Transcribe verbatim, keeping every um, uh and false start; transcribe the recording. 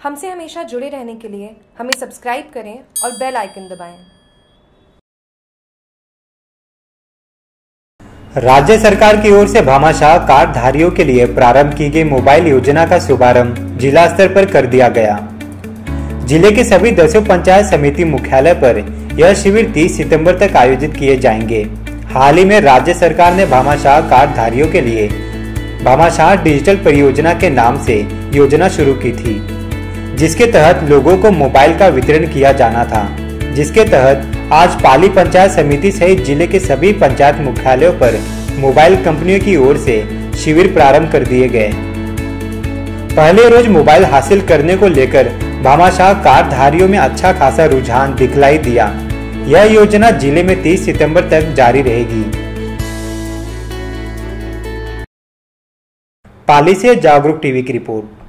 हमसे हमेशा जुड़े रहने के लिए हमें सब्सक्राइब करें और बेल आइकन दबाएं। राज्य सरकार की ओर से भामाशाह कार्डधारियों के लिए प्रारंभ की गई मोबाइल योजना का शुभारंभ जिला स्तर पर कर दिया गया। जिले के सभी दसों पंचायत समिति मुख्यालय पर यह शिविर तीस सितंबर तक आयोजित किए जाएंगे। हाल ही में राज्य सरकार ने भामाशाह कार्डधारियों के लिए भामाशाह डिजिटल परियोजना के नाम से योजना शुरू की थी, जिसके तहत लोगों को मोबाइल का वितरण किया जाना था। जिसके तहत आज पाली पंचायत समिति सहित जिले के सभी पंचायत मुख्यालयों पर मोबाइल कंपनियों की ओर से शिविर प्रारंभ कर दिए गए। पहले रोज मोबाइल हासिल करने को लेकर भामाशाह कार्डधारियों में अच्छा खासा रुझान दिखलाई दिया। यह योजना जिले में तीस सितंबर तक जारी रहेगी। पाली से जागरूक टीवी की रिपोर्ट।